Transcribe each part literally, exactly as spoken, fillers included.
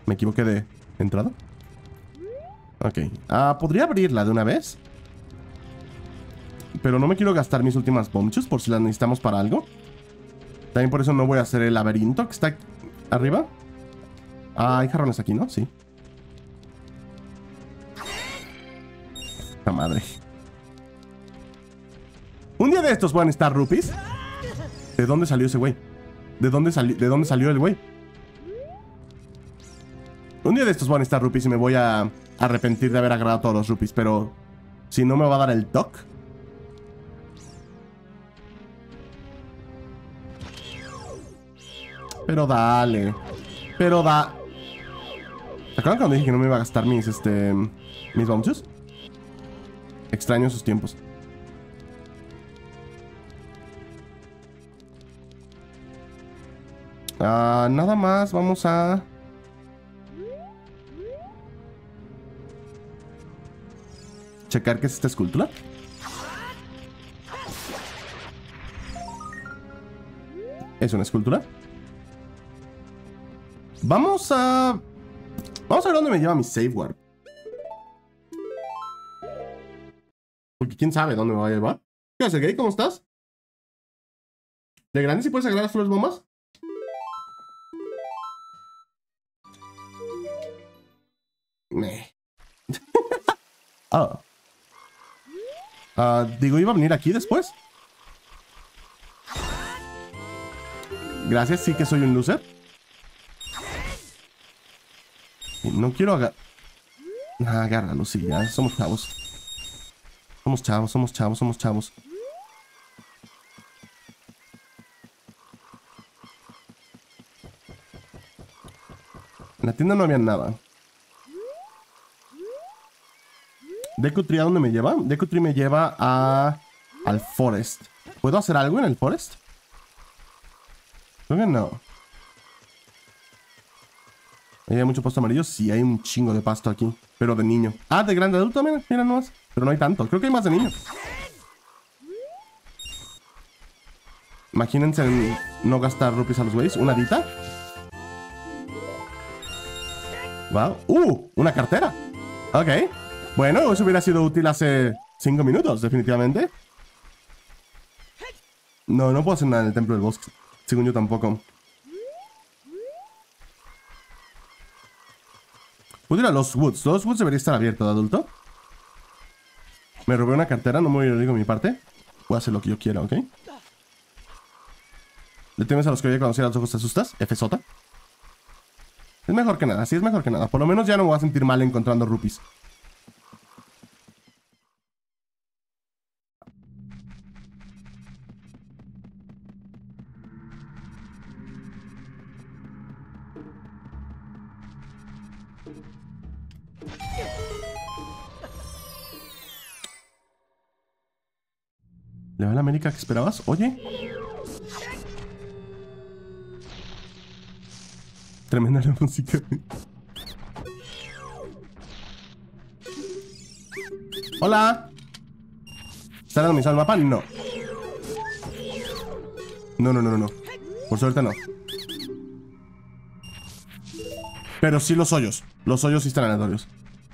Me equivoqué de entrada. Ok. Ah, ¿podría abrirla de una vez? Pero no me quiero gastar mis últimas bombchus por si las necesitamos para algo. También por eso no voy a hacer el laberinto que está arriba. Ah, hay jarrones aquí, ¿no? Sí. ¡La madre! Un día de estos van a estar rupees. ¿De dónde salió ese güey? ¿De dónde salió? ¿De dónde salió el güey? Un día de estos van a estar rupees y me voy a arrepentir de haber agarrado todos los rupees. Pero si no me va a dar el toque. Pero dale. Pero da... ¿Te acuerdan cuando dije que no me iba a gastar mis, este... mis bombchus? Extraño esos tiempos. Ah, nada más, vamos a... checar qué es esta escultura. Es una escultura. Vamos a... Vamos a ver dónde me lleva mi save warp. Porque quién sabe dónde me va a llevar. ¿Qué haces, Gay? ¿Cómo estás? ¿De grande si puedes agarrar las flores bombas? Meh. Ah. Ah, digo, ¿iba a venir aquí después? Gracias, sí que soy un loser. No quiero agarrar... Ah, agárralo, sí, ya somos chavos. Somos chavos, somos chavos, somos chavos. En la tienda no había nada. Deku Tree, ¿a dónde me lleva? Deku Tree me lleva a... al Forest. ¿Puedo hacer algo en el Forest? Creo que no. ¿Hay mucho pasto amarillo? Sí, hay un chingo de pasto aquí. Pero de niño. Ah, de grande adulto, mira, mira nomás. Pero no hay tanto, creo que hay más de niño. Imagínense en no gastar rupees a los güeyes. ¿Una dita? Wow. ¡Uh! Una cartera. Ok. Bueno, eso hubiera sido útil hace cinco minutos, definitivamente. No, no puedo hacer nada en el templo del bosque. Según yo tampoco. Puedo ir a los Woods. Los Woods debería estar abierto de adulto. Me robé una cartera, no me voy a ir con mi parte. Voy a hacer lo que yo quiera, ¿ok? ¿Le temes a los que voy a conocer a los ojos te asustas? F Sota. Es mejor que nada, sí es mejor que nada. Por lo menos ya no me voy a sentir mal encontrando rupees. ¿Le va a la América que esperabas? Oye. Tremenda la música. Hola. ¿Está randomizado el mapa? No. No, no, no, no, no. Por suerte no. Pero sí los hoyos. Los hoyos sí están aleatorios.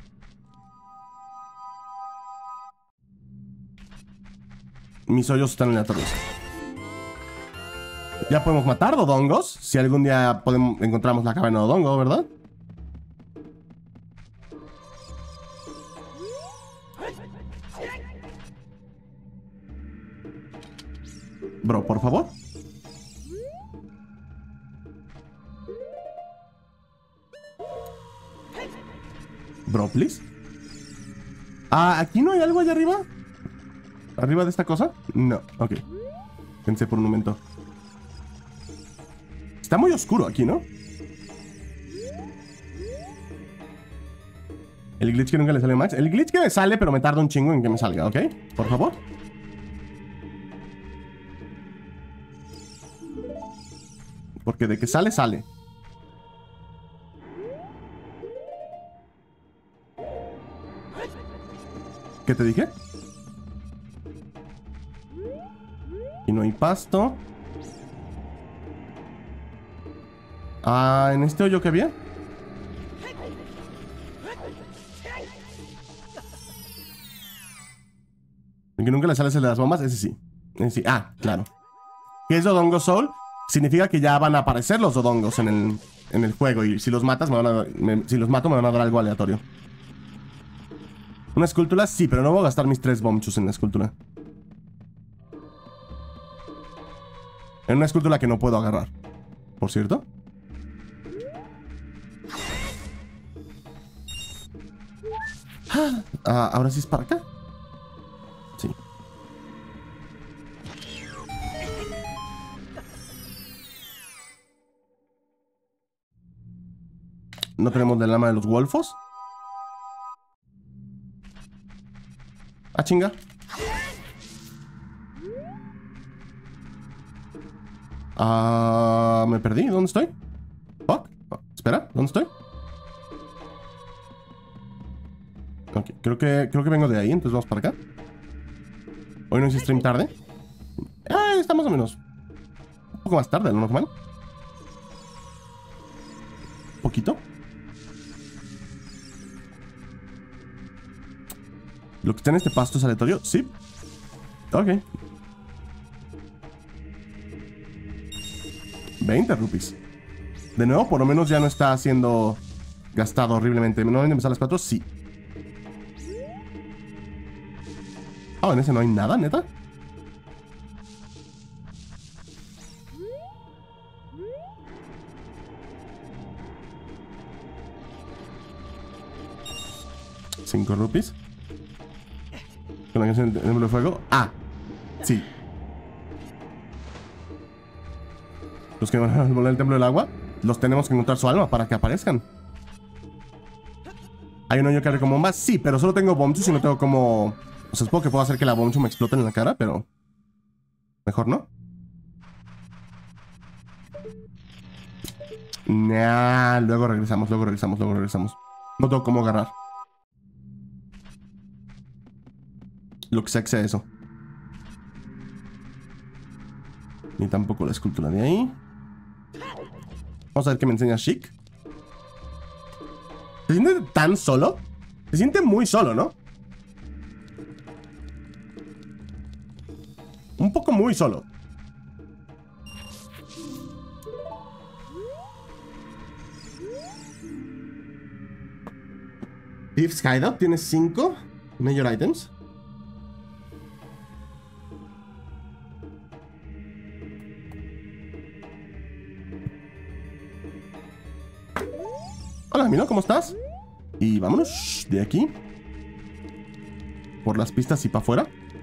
Mis hoyos están aleatorios. Ya podemos matar dodongos. Si algún día podemos, encontramos la caverna de dodongo, ¿verdad? Bro, por favor. Bro, please. Ah, ¿aquí no hay algo allá arriba? ¿Arriba de esta cosa? No, ok. Pensé por un momento. Está muy oscuro aquí, ¿no? El glitch que nunca le sale a Max. El glitch que me sale, pero me tarda un chingo en que me salga, ¿ok? Por favor. Porque de que sale, sale. ¿Qué te dije? Y no hay pasto. Ah, ¿en este hoyo que había? El que nunca le sale el de las bombas, ese sí. Ese sí. Ah, claro. ¿Qué es Dodongo Soul? Significa que ya van a aparecer los Dodongos en el, en el juego. Y si los matas, me van a, me, si los mato, me van a dar algo aleatorio. ¿Una escultura? Sí, pero no voy a gastar mis tres Bombchus en la escultura. En una escultura que no puedo agarrar. Por cierto. Ah, ¿ahora sí es para acá? Sí. ¿No tenemos del alma de los Wolfos? Ah, chinga. Ah, me perdí. ¿Dónde estoy? Fuck. Oh, espera, ¿dónde estoy? Ok, creo que, creo que vengo de ahí, entonces vamos para acá. Hoy no hice stream tarde. Ah, está más o menos un poco más tarde, ¿lo normal? ¿Un poquito? ¿Lo que está en este pasto es aleatorio? Sí. Ok. veinte rupees. De nuevo, por lo menos ya no está siendo gastado horriblemente. ¿No van a empezar las cuatro? Sí. Ah, en ese no hay nada, neta. cinco rupees. ¿Con la canción del templo de fuego? Ah, sí. Los que van a volar el templo del agua, los tenemos que encontrar su alma para que aparezcan. ¿Hay un hoyo que abre con bombas? Sí, pero solo tengo bombchus y no tengo como... O sea, supongo que puedo hacer que la bombchu me explote en la cara, pero... Mejor no. Nah, luego regresamos, luego regresamos, luego regresamos. No tengo cómo agarrar. Lo que sea que sea eso. Ni tampoco la escultura de ahí. Vamos a ver qué me enseña Chic. ¿Se siente tan solo? Se siente muy solo, ¿no? Un poco muy solo. Thief's Hideout tiene cinco major items. Hola, Mino, ¿cómo estás? Y vámonos de aquí. Por las pistas y para afuera.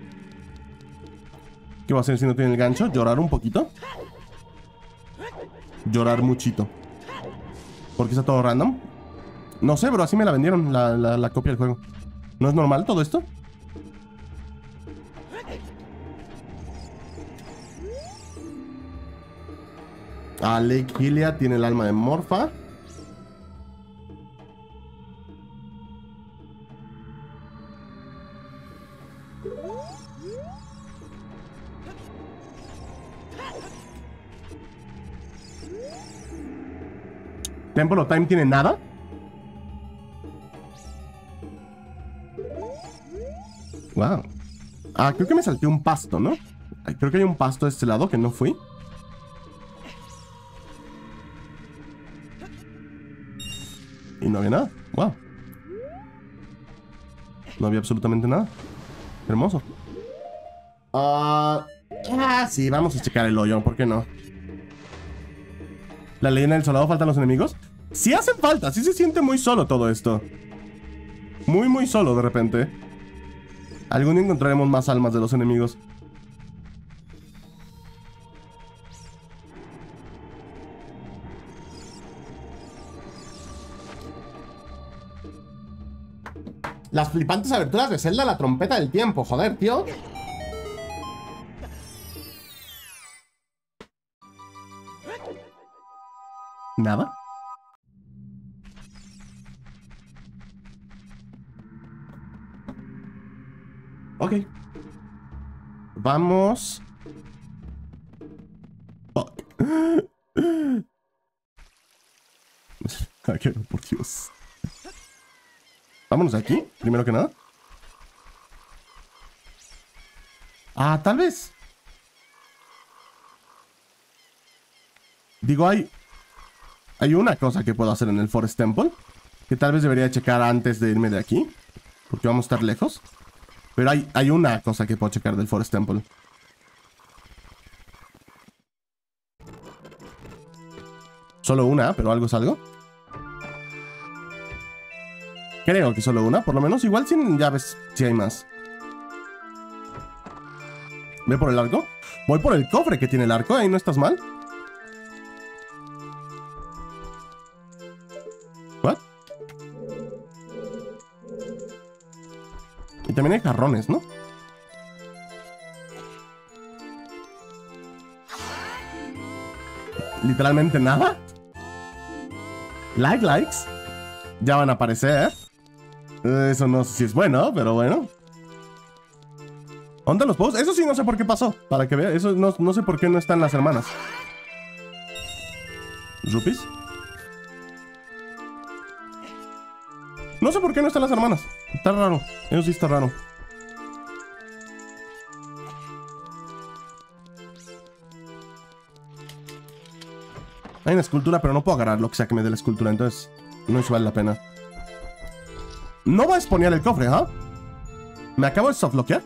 ¿Qué va a hacer si no tiene el gancho? Llorar un poquito. Llorar muchito. Porque está todo random. No sé, bro, así me la vendieron, la, la, la copia del juego. ¿No es normal todo esto? Ah, Lake Hylia tiene el alma de Morpha. Temple of Time tiene nada. Wow. Ah, creo que me salté un pasto, ¿no? Creo que hay un pasto de este lado que no fui. Y no había nada. Wow. No había absolutamente nada. Hermoso. Ah, ah, sí, vamos a checar el hoyo, ¿por qué no? La leyenda del soldado, ¿faltan los enemigos? Sí hacen falta, sí se siente muy solo todo esto. Muy, muy solo de repente. Algún día encontraremos más almas de los enemigos. Las flipantes aberturas de Zelda, la trompeta del tiempo, joder, tío. Nada. Ok. Vamos. Fuck. Ay, por Dios. Vámonos de aquí, primero que nada. Ah, tal vez. Digo, hay... Hay una cosa que puedo hacer en el Forest Temple, que tal vez debería checar antes de irme de aquí, porque vamos a estar lejos. Pero hay, hay una cosa que puedo checar del Forest Temple. Solo una, pero algo es algo. Creo que solo una, por lo menos. Igual sin llaves, si hay más. ¿Ve por el arco? Voy por el cofre que tiene el arco, ahí no estás mal. ¿What? Y también hay jarrones, ¿no? Literalmente nada. Like, likes. Ya van a aparecer. Eso no sé si es bueno, pero bueno. ¿Dónde los posts? Eso sí no sé por qué pasó. Para que vea, eso no, no sé por qué no están las hermanas. ¿Rupees? No sé por qué no están las hermanas. Está raro. Eso sí está raro. Hay una escultura, pero no puedo agarrar lo que sea que me dé la escultura. Entonces, no eso vale la pena. No va a spawnear el cofre, ¿ah? ¿eh? ¿Me acabo de softloquear?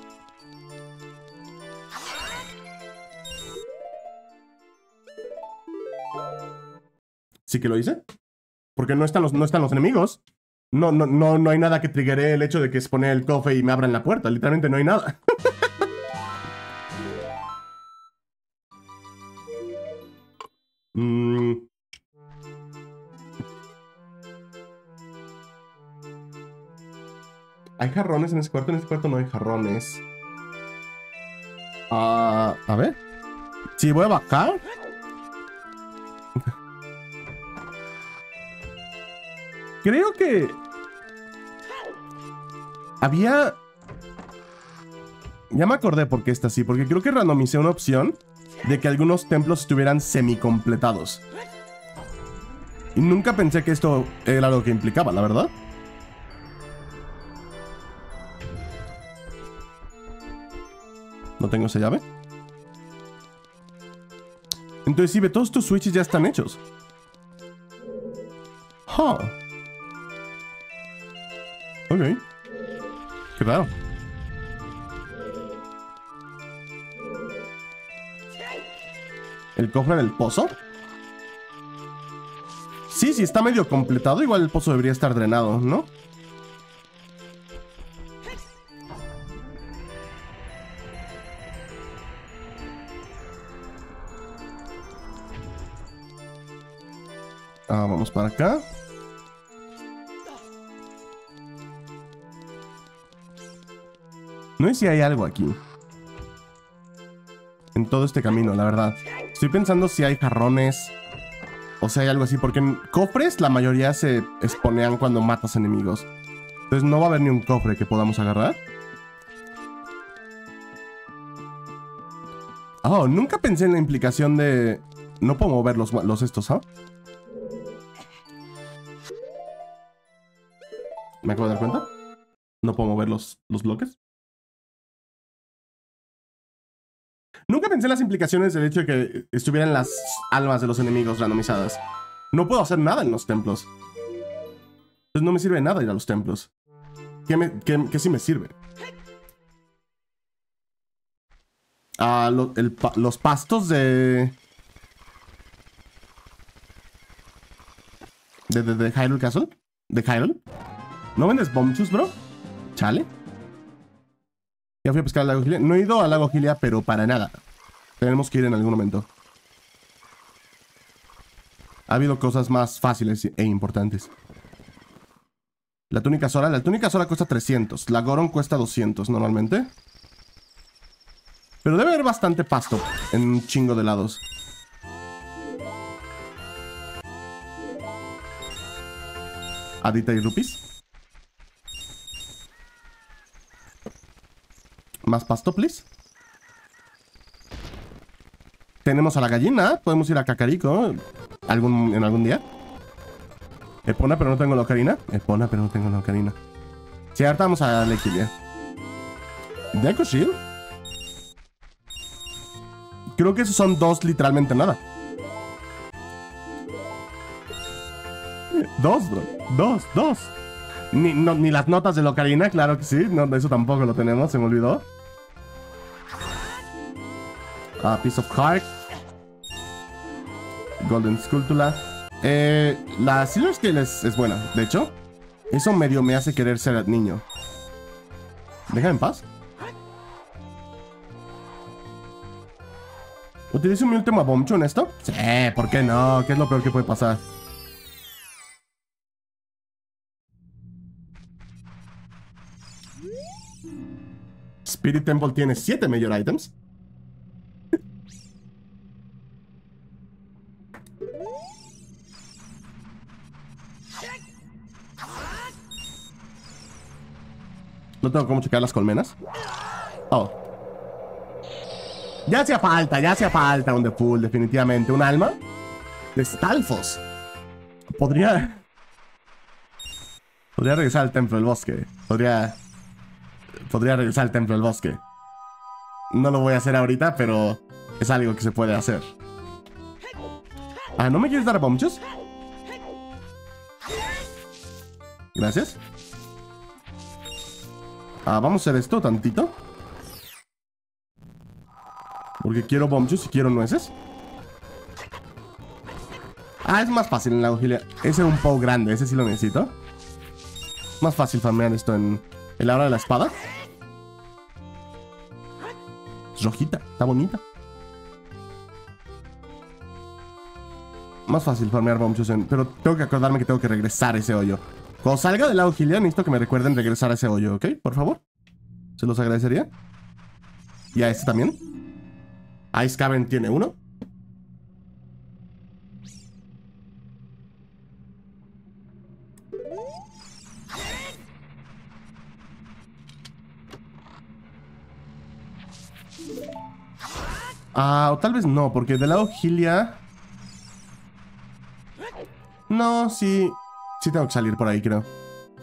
Sí que lo hice. Porque no están los, no están los enemigos. No, no, no, no hay nada que triggere el hecho de que spawne el cofre y me abran la puerta. Literalmente no hay nada. mm. ¿Hay jarrones en ese cuarto? En ese cuarto no hay jarrones. Ah, a ver. Sí, voy a bajar. Creo que... Había... Ya me acordé por qué está así. Porque creo que randomicé una opción de que algunos templos estuvieran semi-completados. Y nunca pensé que esto era lo que implicaba, la verdad. No tengo esa llave. Entonces, sí, ve, todos estos switches ya están hechos. Huh. Ok. Qué raro. ¿El cofre en el pozo? Sí, sí, está medio completado. Igual el pozo debería estar drenado, ¿no? Ah, vamos para acá. No sé si hay algo aquí. En todo este camino, la verdad. Estoy pensando si hay jarrones o si hay algo así. Porque en cofres la mayoría se spawnean cuando matas enemigos. Entonces no va a haber ni un cofre que podamos agarrar. Oh, nunca pensé en la implicación de... No puedo mover los, los estos, ¿ah? ¿eh? ¿Me acabo de dar cuenta? No puedo mover los, los bloques. Nunca pensé en las implicaciones del hecho de que estuvieran las almas de los enemigos randomizadas. No puedo hacer nada en los templos. Entonces no me sirve de nada ir a los templos. ¿Qué, me, qué, qué sí me sirve? Ah, lo, el, los pastos de... De, de, de Hyrule Castle. De Hyrule. ¿No vendes Bombchus, bro? Chale. Ya fui a pescar al lago Gilia. No he ido al lago Gilia, pero para nada. Tenemos que ir en algún momento. Ha habido cosas más fáciles e importantes. La túnica Sora. La túnica Sora cuesta trescientos. La Goron cuesta doscientos normalmente. Pero debe haber bastante pasto en un chingo de lados. Adita y Rupees. Más pasto, please. Tenemos a la gallina. Podemos ir a Kakariko algún, en algún día. Epona, pero no tengo la ocarina. Epona, pero no tengo la ocarina. Sí, ahorita vamos a Lequilia. Deco Shield. Creo que esos son dos literalmente nada. Dos, bro. Dos, dos. Ni, no, ni las notas de Locarina, claro que sí. No, eso tampoco lo tenemos, se me olvidó. Ah, Piece of Heart. Golden Skulltula. Eh, la Silver Scale es, es buena, de hecho. Eso medio me hace querer ser niño. Déjame en paz. ¿Utilizo mi último Bombchu en esto? Sí, ¿por qué no? ¿Qué es lo peor que puede pasar? Spirit Temple tiene siete Major Items. No tengo cómo checar las colmenas. Oh. Ya hacía falta, ya hacía falta un The Full, definitivamente. Un alma de Stalfos. Podría... Podría regresar al Templo del Bosque. Podría... Podría regresar al Templo del Bosque. No lo voy a hacer ahorita, pero es algo que se puede hacer. Ah, ¿no me quieres dar bombchus? Gracias. Ah, vamos a hacer esto tantito. Porque quiero bombchus y quiero nueces. Ah, es más fácil en la Auxilia. Ese es un Pow grande, ese sí lo necesito. Más fácil farmear esto en, en la hora de la espada. Es rojita, está bonita. Más fácil farmear bombchus en... Pero tengo que acordarme que tengo que regresar a ese hoyo. Cuando salga de la Auxilia necesito que me recuerden regresar a ese hoyo, ¿ok? Por favor. Se los agradecería. Y a este también. Ice Cavern tiene uno. Ah, o tal vez no, porque del lado Gilia... No, sí... Sí tengo que salir por ahí, creo.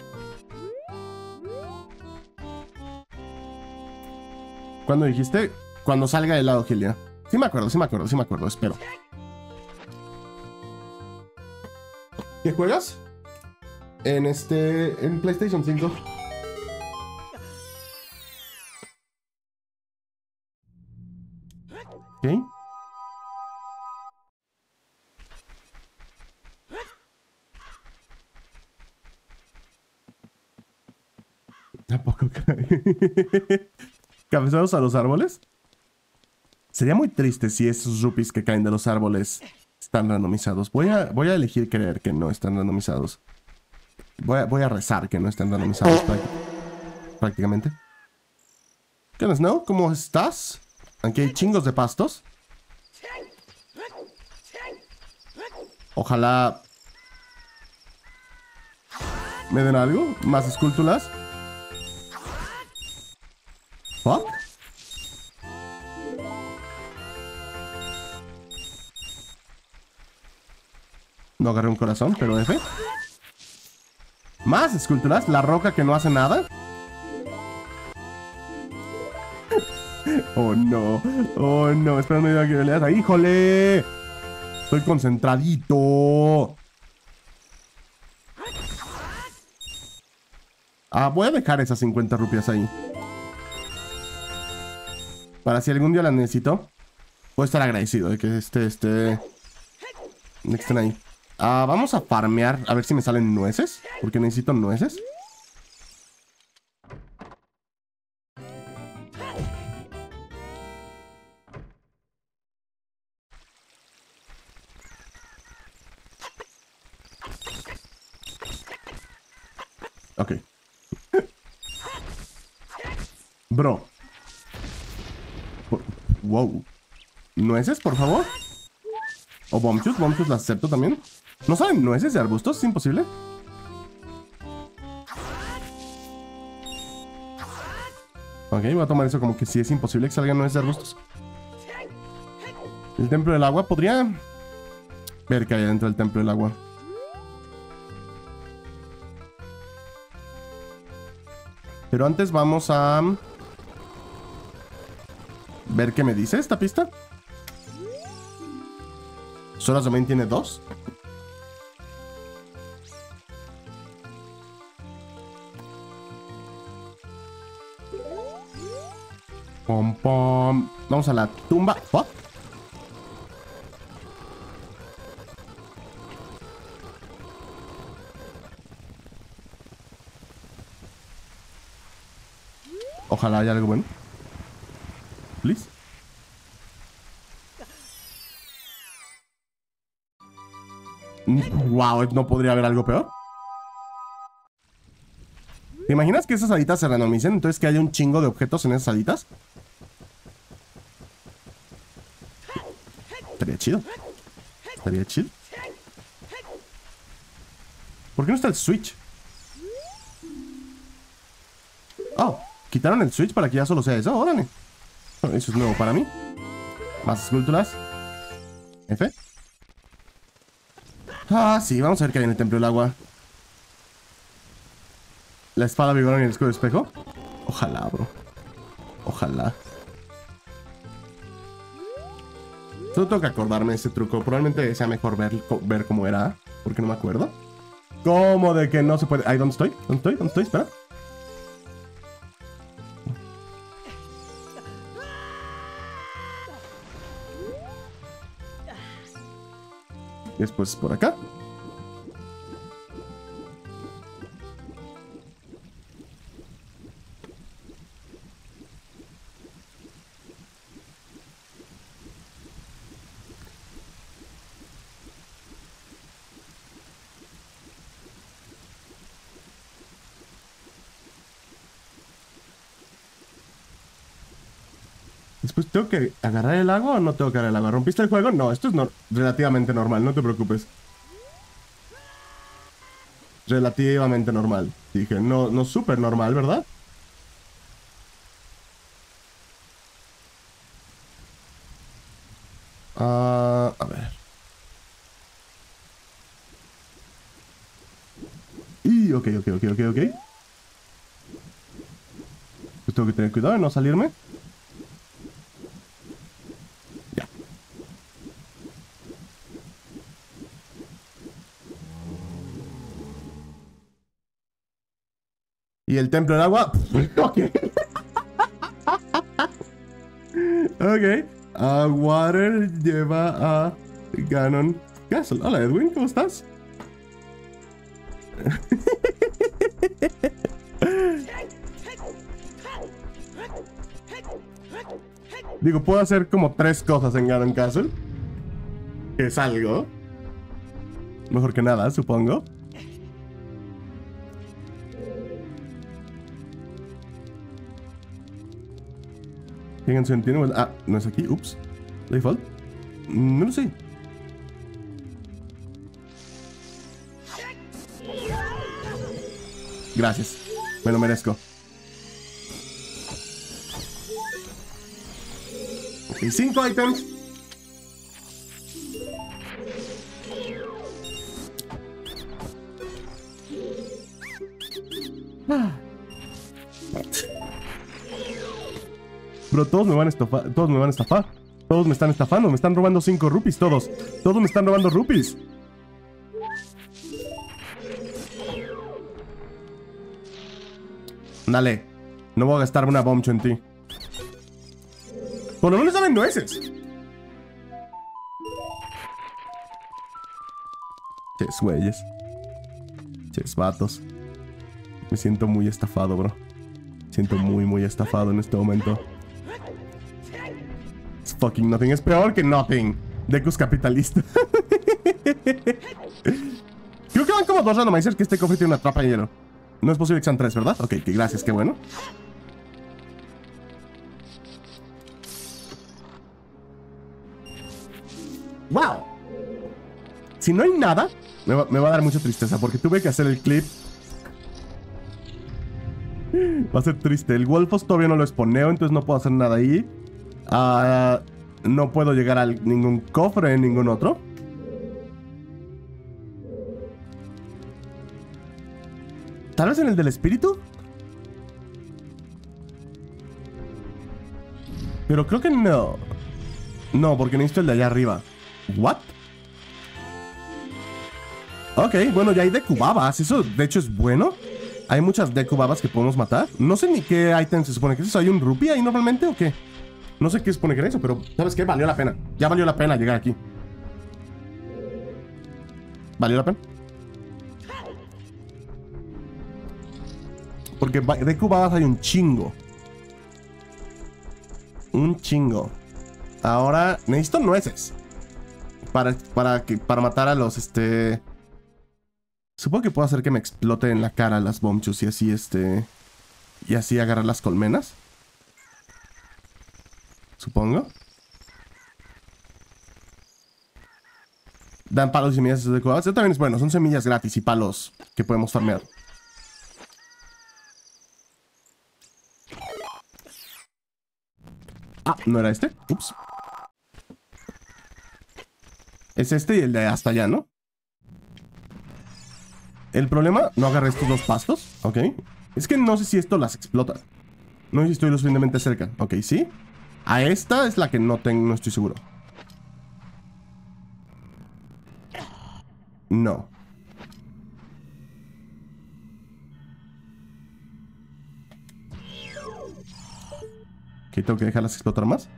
¿Cuándo dijiste? Cuando salga del lado Gilia. Sí me acuerdo, sí me acuerdo, sí me acuerdo, espero. ¿Qué juegas? En este... En PlayStation cinco. Ok. Tampoco cae. ¿Cabezados a los árboles? Sería muy triste si esos rupees que caen de los árboles están randomizados. Voy a, voy a elegir creer que no están randomizados. Voy a, voy a rezar que no están randomizados prácticamente. ¿Qué onda, Snow? ¿Cómo estás? Aquí hay chingos de pastos. Ojalá me den algo. Más esculturas. ¿Fuck? No agarré un corazón, pero F. Más esculturas. La roca que no hace nada. Oh no. Oh no. Espera, no diga que le das. ¡Híjole! Estoy concentradito. Ah, voy a dejar esas cincuenta rupias ahí. Para si algún día las necesito. Puedo estar agradecido de que este, este... de que estén ahí. Ah, vamos a farmear. A ver si me salen nueces. Porque necesito nueces. Ok. Bro. Wow. ¿Nueces, por favor? O bombchus. Bombchus las acepto también. ¿No saben nueces de arbustos? ¿Es imposible? Ok, voy a tomar eso como que sí es imposible que salgan nueces de arbustos. El templo del agua. Podría ver qué hay dentro del templo del agua. Pero antes vamos a ver qué me dice esta pista. Sora's Domain tiene dos. Pom, pom. Vamos a la tumba. ¿Oh? Ojalá haya algo bueno. Please. Wow, ¿no podría haber algo peor? ¿Te imaginas que esas salitas se randomicen? Entonces que haya un chingo de objetos en esas salitas. Estaría chido. Estaría chido. ¿Por qué no está el Switch? Oh, quitaron el Switch para que ya solo sea eso. Órale. Oh, eso es nuevo para mí. Más esculturas. F. Ah, sí, vamos a ver qué hay en el templo del agua. La espada vigorón y el escudo de espejo. Ojalá, bro. Ojalá. Solo tengo que acordarme de ese truco. Probablemente sea mejor ver, ver cómo era, porque no me acuerdo. ¿Cómo de que no se puede? Ay, ¿dónde estoy? ¿Dónde estoy? ¿Dónde estoy? Espera. Y después por acá. Después, ¿tengo que agarrar el agua o no tengo que agarrar el agua? ¿Rompiste el juego? No, esto es no relativamente normal, no te preocupes. Relativamente normal. Dije, no, no súper normal, ¿verdad? Uh, a ver. Y, ok, ok, ok, ok, ok. Pues tengo que tener cuidado de no salirme. Y el templo del agua. Ok. Ok. Uh, water lleva a Ganon Castle. Hola Edwin, ¿cómo estás? Digo, puedo hacer como tres cosas en Ganon Castle. Que es algo. Mejor que nada, supongo. ¿Qué canción tiene? Ah, no es aquí. Ups. Default. No lo sé. Gracias. Me lo merezco. Y cinco items. Ah. Bro, todos me van a estafar. Todos me van a estafar. Todos me están estafando. Me están robando cinco rupees. Todos. Todos me están robando rupees. Dale. No voy a gastar una bomcho en ti. Por lo menos saben nueces. Ches, güeyes. Ches, vatos. Me siento muy estafado, bro. Me siento muy, muy estafado en este momento. It's fucking nothing. Es peor que nothing. Dekus capitalista. Creo que van como dos randomizers que este cofre tiene una trampa de hielo. No es posible que sean tres, ¿verdad? Ok, que gracias, qué bueno. ¡Wow! Si no hay nada, me va, me va a dar mucha tristeza porque tuve que hacer el clip. Va a ser triste. El Wolfos todavía no lo exponeo, entonces no puedo hacer nada ahí. Uh, no puedo llegar a ningún cofre en ningún otro. ¿Tal vez en el del espíritu? Pero creo que no. No, porque necesito el de allá arriba. ¿What? Ok, bueno, ya hay decubabas. Eso, de hecho, es bueno. Hay muchas decubabas que podemos matar. No sé ni qué item se supone que es eso. ¿Hay un rupee ahí normalmente o qué? No sé qué se supone que era eso, pero ¿sabes qué? Valió la pena. Ya valió la pena llegar aquí. ¿Valió la pena? Porque decubabas hay un chingo. Un chingo. Ahora, necesito nueces. Para, para, que, para matar a los, este... Supongo que puedo hacer que me explote en la cara las bombchus y así, este... Y así agarrar las colmenas. Supongo. Dan palos y semillas adecuadas. Eso también es bueno, son semillas gratis y palos que podemos farmear. Ah, ¿no era este? Ups. Es este y el de hasta allá, ¿no? El problema, no agarré estos dos pastos. Ok. Es que no sé si esto las explota. No sé si estoy lo suficientemente cerca. Ok, ¿sí? A esta es la que no tengo, no estoy seguro. No. Ok, tengo que dejarlas explotar más.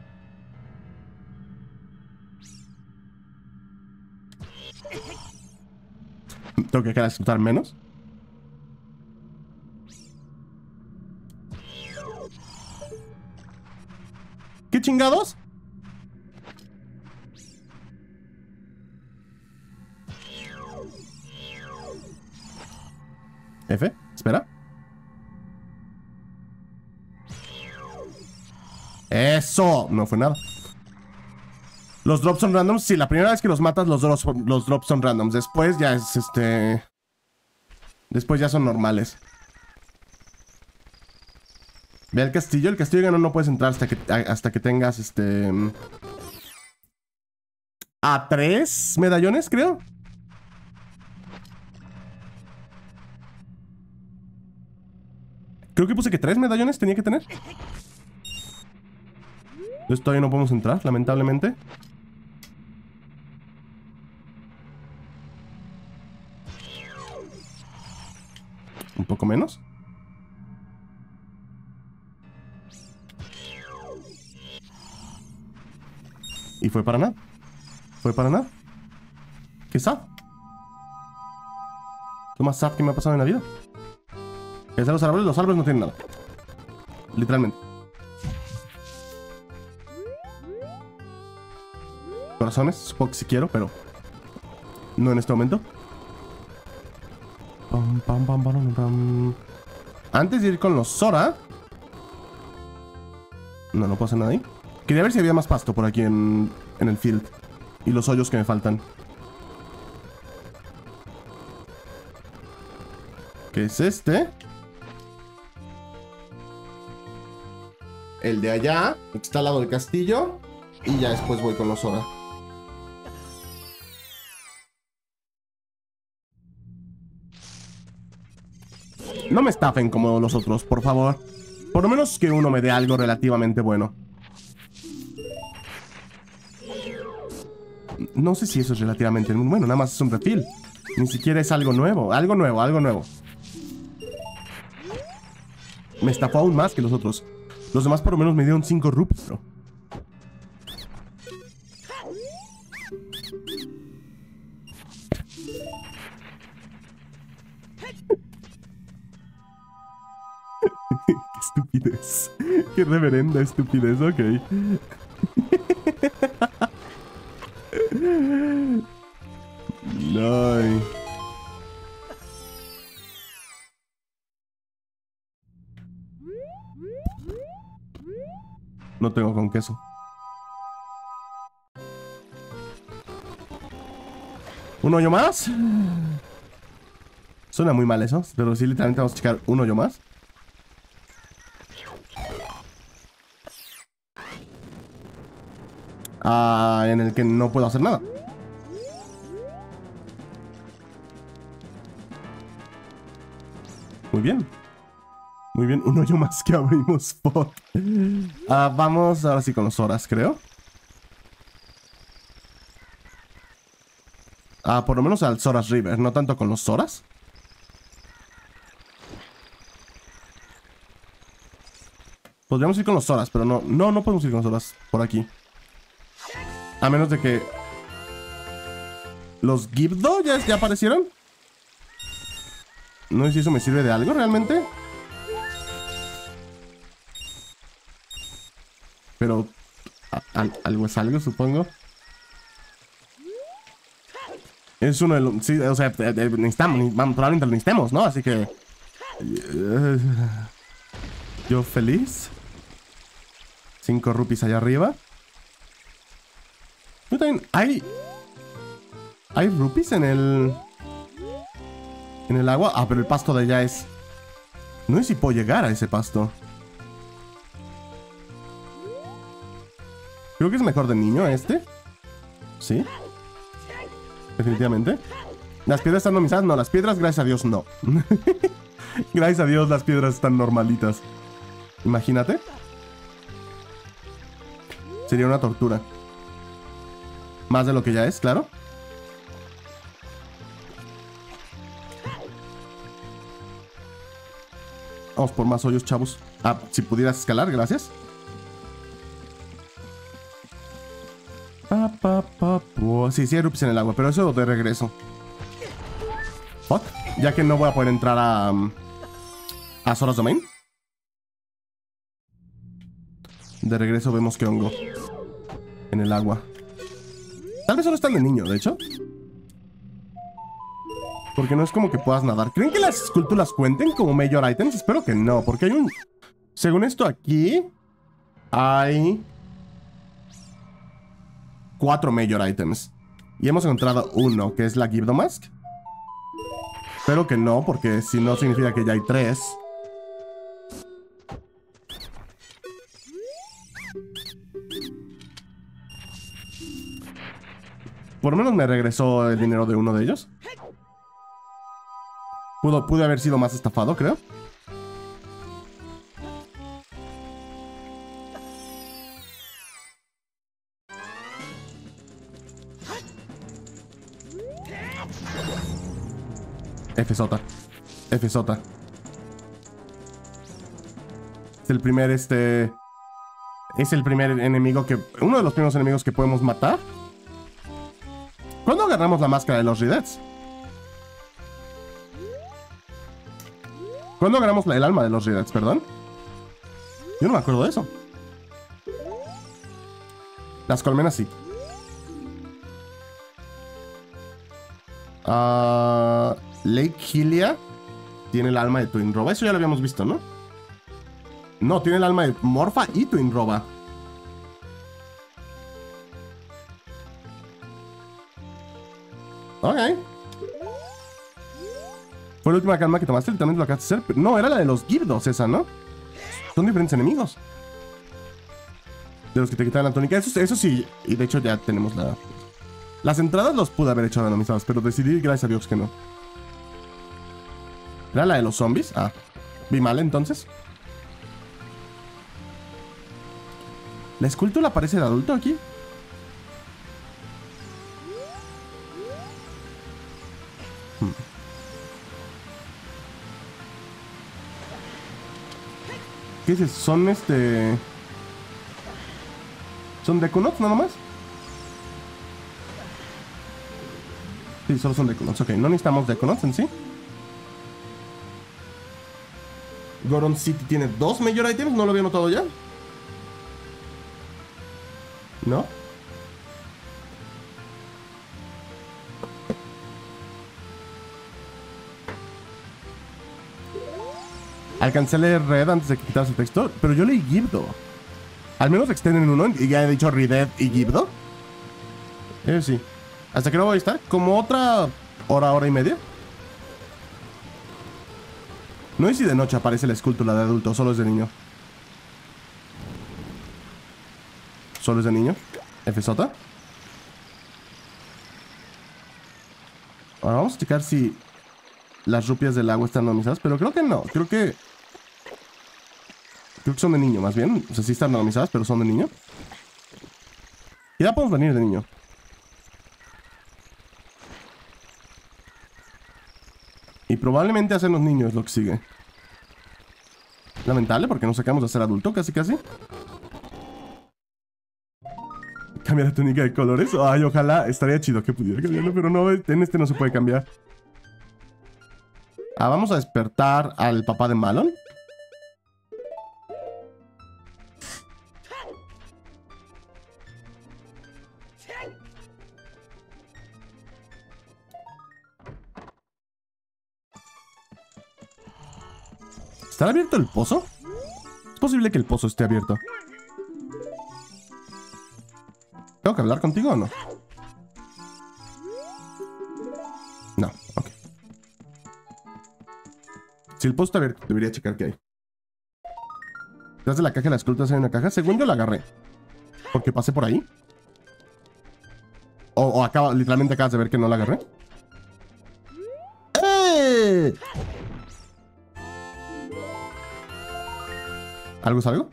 Tengo que dejarlas explotar menos. ¿Qué chingados? F, espera. ¡Eso! No fue nada. ¿Los drops son randoms? Sí, la primera vez que los matas los drops, los drops son randoms. Después ya es este... Después ya son normales. Ve al castillo. El castillo ya no, no puedes entrar hasta que, hasta que tengas este... A tres medallones, creo. Creo que puse que tres medallones tenía que tener. Entonces todavía no podemos entrar, lamentablemente. Un poco menos. Y fue para nada. Fue para nada. ¿Qué sad? Lo más sad que me ha pasado en la vida. Es de los árboles, los árboles no tienen nada. Literalmente. Corazones, supongo que si quiero, pero no en este momento. Pam, pam, pam, pam, pam. Antes de ir con los Zora. No, no puedo hacer nada ahí. Quería ver si había más pasto por aquí en, en el field. Y los hoyos que me faltan. ¿Qué es este? El de allá, que está al lado del castillo. Y ya después voy con los Zora. No me estafen como los otros, por favor. Por lo menos que uno me dé algo relativamente bueno. No sé si eso es relativamente bueno, nada más es un refill. Ni siquiera es algo nuevo, algo nuevo, algo nuevo. Me estafó aún más que los otros. Los demás por lo menos me dieron cinco rupees, bro. Qué estupidez. Qué reverenda estupidez, ok. No. No tengo con queso. ¿Un hoyo más? Suena muy mal eso, pero sí, literalmente vamos a checar un hoyo más. Ah, en el que no puedo hacer nada. Muy bien. Muy bien, un hoyo más que abrimos. Fuck. Ah, vamos ahora sí con los horas, creo. Ah, por lo menos al Zoras River, no tanto con los Zoras. Podríamos ir con los Zoras, pero no, no, no podemos ir con los Zoras por aquí. A menos de que... ¿Los Gibdo ya, ya aparecieron? No sé si eso me sirve de algo realmente. Pero... A, a, algo es algo, supongo. Es uno de los... Sí, o sea, necesitamos, vamos, probablemente lo necesitemos, ¿no? Así que... Uh, yo feliz. Cinco rupees allá arriba. Yo también... Hay... ¿Hay rupees en el... en el agua? Ah, pero el pasto de allá es... No sé si puedo llegar a ese pasto. Creo que es mejor de niño este. Sí. Definitivamente. ¿Las piedras están normalizadas? No, las piedras, gracias a Dios, no. Gracias a Dios, las piedras están normalitas. Imagínate. Sería una tortura. Más de lo que ya es, claro. Vamos por más hoyos, chavos. Ah, si pudieras escalar, gracias. Pa, pa, pa, pa. Sí, sí hay rupees en el agua, pero eso de regreso. Fuck. Ya que no voy a poder entrar a... a Zoras Domain. De regreso vemos que hongo en el agua. Tal vez solo están de niño, de hecho. Porque no es como que puedas nadar. ¿Creen que las esculturas cuenten como major items? Espero que no, porque hay un... Según esto aquí... Hay... Cuatro major items. Y hemos encontrado uno, que es la Gibdo Mask. Espero que no, porque si no significa que ya hay tres. Por lo menos me regresó el dinero de uno de ellos. Pudo, pude haber sido más estafado, creo. F-Sota. F-Sota. Es el primer, este... Es el primer enemigo que... Uno de los primeros enemigos que podemos matar. ¿Cuándo agarramos la máscara de los Ridets? ¿Cuándo agarramos la, el alma de los Ridets, perdón? Yo no me acuerdo de eso. Las colmenas sí. Ah... Uh... Lake Hylia tiene el alma de Twin Roba. Eso ya lo habíamos visto, ¿no? No, tiene el alma de Morpha y Twin Roba. Ok. Fue la última calma que tomaste. También lo acabaste de hacer. No, era la de los Gibdos esa, ¿no? Son diferentes enemigos. De los que te quitan la tónica. Eso, eso sí. Y de hecho ya tenemos la... Las entradas los pude haber hecho randomizadas, pero decidí, gracias a Dios, que no. ¿Era la de los zombies? Ah, vi mal entonces. ¿La escultura parece de adulto aquí? Hmm. ¿Qué es eso? Son este... ¿Son Dekunauts nada más? Sí, solo son Dekunauts. Ok, no necesitamos Dekunauts en sí. Goron City tiene dos major items, ¿no lo había notado ya? ¿No? Alcancé a leer Red antes de que quitaras el texto, pero yo leí Gibdo. Al menos extienden uno y ya he dicho Red y Gibdo. Eso sí. ¿Hasta que no voy a estar? ¿Como otra hora, hora y media? No sé si de noche aparece la escultura de adulto, solo es de niño. Solo es de niño. F-Sota. Ahora vamos a checar si las rupias del agua están randomizadas, pero creo que no. Creo que... Creo que son de niño, más bien. O sea, sí están randomizadas, pero son de niño. Y ya podemos venir de niño. Y probablemente hacernos niños lo que sigue. Lamentable porque nos sacamos de ser adulto casi casi. Cambiar la túnica de colores. Ay, ojalá. Estaría chido que pudiera cambiarlo, pero no, en este no se puede cambiar. Ah, vamos a despertar al papá de Malon. ¿Estará abierto el pozo? ¿Es posible que el pozo esté abierto? ¿Tengo que hablar contigo o no? No, ok. Si el pozo está abierto, debería checar qué hay. ¿Detrás de la caja de las esculturas hay una caja? Según yo la agarré. Porque pasé por ahí. O, o acaba, literalmente acabas de ver que no la agarré. ¡Eh! ¿Algo es algo?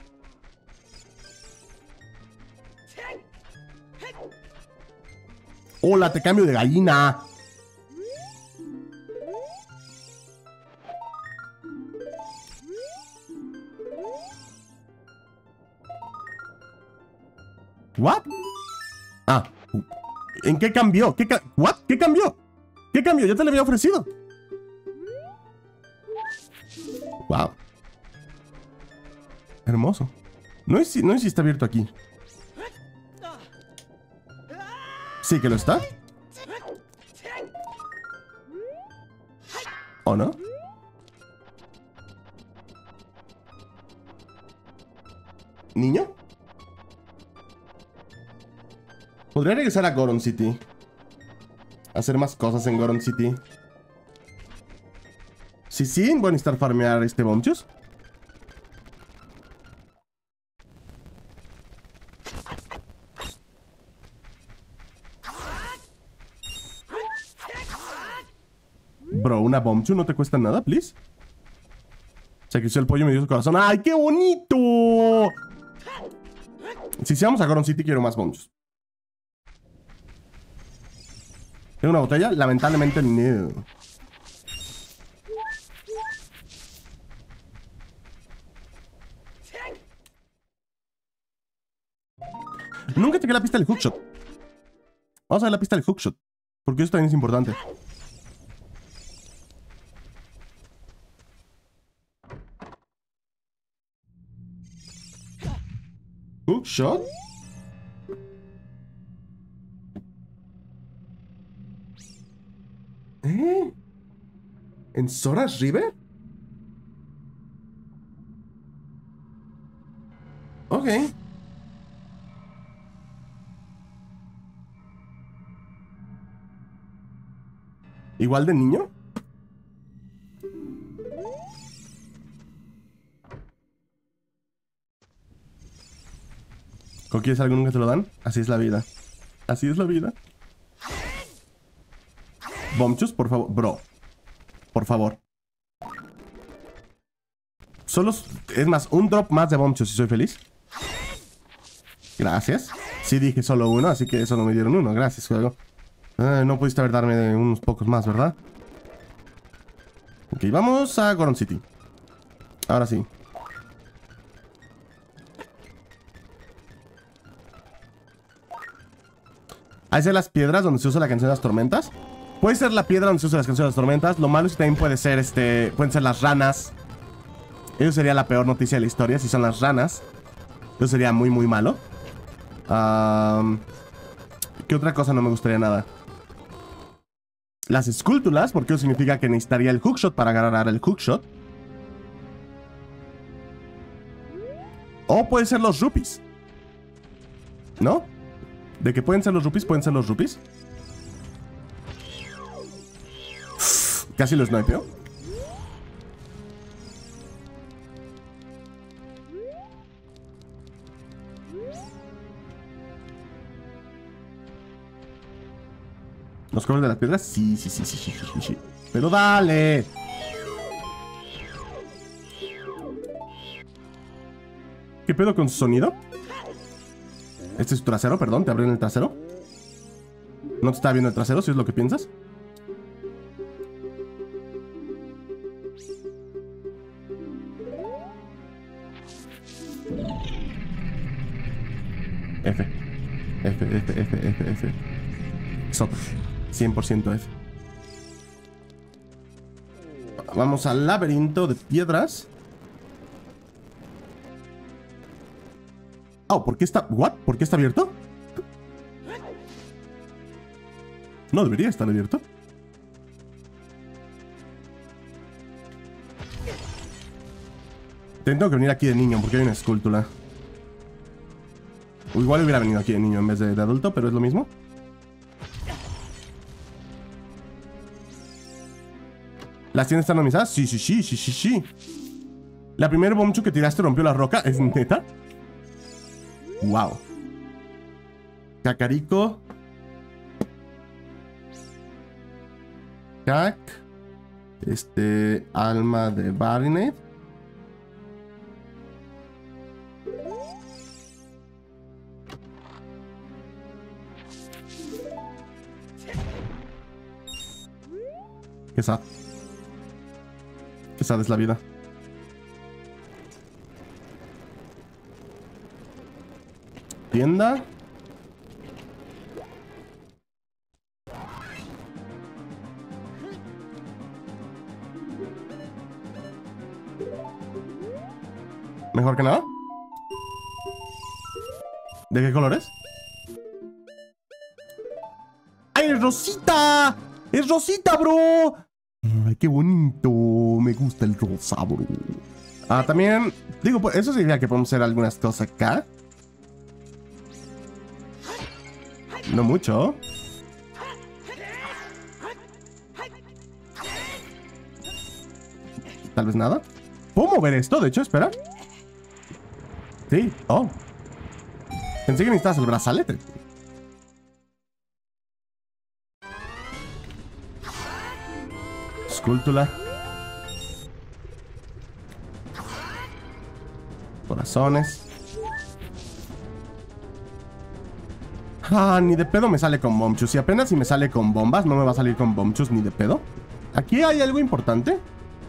Hola, te cambio de gallina. ¿What? Ah, ¿en qué cambió? ¿Qué ca ¿What? ¿Qué cambió? ¿Qué cambió? Ya te lo había ofrecido. Wow. Hermoso. No es, no es si está abierto aquí. Sí que lo está. ¿O no? ¿Niño? Podría regresar a Goron City. Hacer más cosas en Goron City. Sí, sí, voy a necesitar farmear este Bombchus. Bro, una Bombchu no te cuesta nada, please. Sacrifició el pollo y me dio su corazón. ¡Ay, qué bonito! Si vamos a Goron City, quiero más Bombchus. ¿Tengo una botella? Lamentablemente no. Nunca chequé la pista del hookshot. Vamos a ver la pista del hookshot, porque eso también es importante. Hookshot. ¿Eh? ¿En Zora's River? Ok. ¿Igual de niño? ¿Con quieres algo nunca te lo dan? Así es la vida. Así es la vida. Bombchus, por favor. Bro. Por favor. Solo... Es más, un drop más de Bombchus y soy feliz. Gracias. Sí dije solo uno, así que eso no me dieron uno. Gracias, juego. Eh, no pudiste haber darme unos pocos más, ¿verdad? Ok, vamos a Goron City. Ahora sí. Ahí son las piedras donde se usa la canción de las tormentas. Puede ser la piedra donde se usa la canción de las tormentas. Lo malo es que también puede ser este... Pueden ser las ranas. Eso sería la peor noticia de la historia, si son las ranas. Eso sería muy, muy malo. Um, ¿Qué otra cosa no me gustaría nada? Las esculturas, porque eso significa que necesitaría el hookshot para agarrar el hookshot. O pueden ser los rupees. ¿No? De que pueden ser los rupees, pueden ser los rupees. Casi lo snipeo. ¿Los cobres de las piedras? Sí, sí, sí, sí, sí, sí, sí. Pero dale. ¿Qué pedo con su sonido? Este es tu trasero, perdón, te abrieron el trasero. No te estaba viendo el trasero, si es lo que piensas. F. F, F, F, F, F. Soto. cien por ciento F. Vamos al laberinto de piedras. Oh, ¿por qué está...? ¿What? ¿Por qué está abierto? No debería estar abierto. Tengo que venir aquí de niño porque hay una escultura. O igual hubiera venido aquí de niño en vez de, de adulto, pero es lo mismo. ¿Las tiendas están randomizadas? Sí, sí, sí, sí, sí, sí. La primera Bombchu que tiraste rompió la roca. ¿Es neta? Wow. Cacarico. Cac. Este... Alma de Barinade. Qué sad. Qué sad es la vida. Tienda. Mejor que nada. ¿De qué color es? ¡Ay, es rosita! ¡Es rosita, bro! ¡Ay, qué bonito! Me gusta el rosa, bro. Ah, también... Digo, pues, eso significa que podemos hacer algunas cosas acá. No mucho. Tal vez nada. ¿Puedo mover esto? De hecho, espera. Sí. Oh. Pensé que necesitabas el brazalete. Escultura. Corazones. Ah, ni de pedo me sale con Bombchus. Y apenas si me sale con bombas, no me va a salir con Bombchus ni de pedo. ¿Aquí hay algo importante?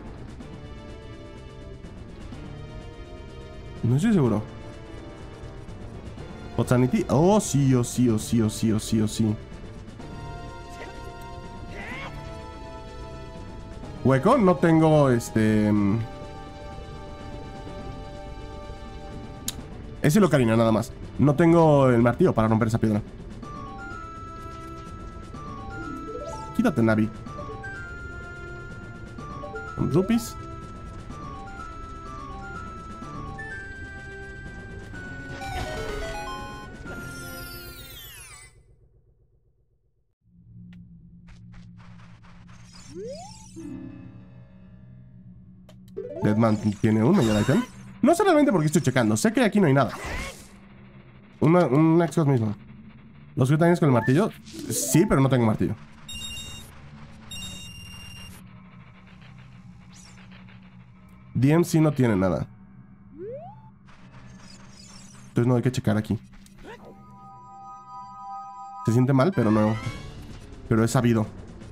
No estoy seguro. Potsanity. Oh, sí, oh, sí, oh, sí, oh, sí, oh, sí, oh, sí. Hueco, no tengo este... Ese lo cariño, nada más. No tengo el martillo para romper esa piedra. Quítate, Navi. Rupees. Deadman tiene un Major Item. No sé realmente por qué estoy checando. Sé que aquí no hay nada. Una, un Xcode mismo. ¿Los gritanes con el martillo? Sí, pero no tengo martillo. D M C no tiene nada. Entonces no hay que checar aquí. Se siente mal, pero no. Pero es sabido.